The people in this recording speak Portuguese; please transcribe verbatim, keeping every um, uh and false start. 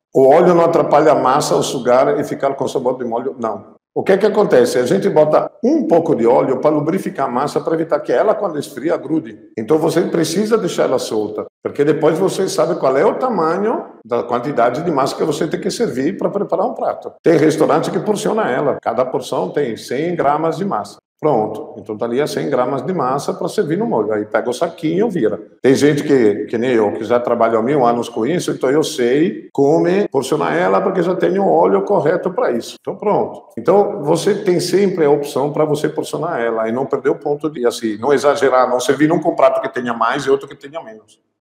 O óleo não atrapalha a massa ao sugar e ficar com sabor de molho? Não. O que é que acontece? A gente bota um pouco de óleo para lubrificar a massa, para evitar que ela, quando esfria, grude. Então você precisa deixar ela solta, porque depois você sabe qual é o tamanho da quantidade de massa que você tem que servir para preparar um prato. Tem restaurante que porciona ela. Cada porção tem cem gramas de massa. Pronto, então tá ali a cem gramas de massa para servir no molho. Aí pega o saquinho e vira. Tem gente que, que nem eu, que já trabalha há mil anos com isso, então eu sei como porcionar ela, porque já tenho o óleo correto para isso. Então pronto. Então você tem sempre a opção para você porcionar ela e não perder o ponto de, assim, não exagerar, não servir num prato que tenha mais e outro que tenha menos.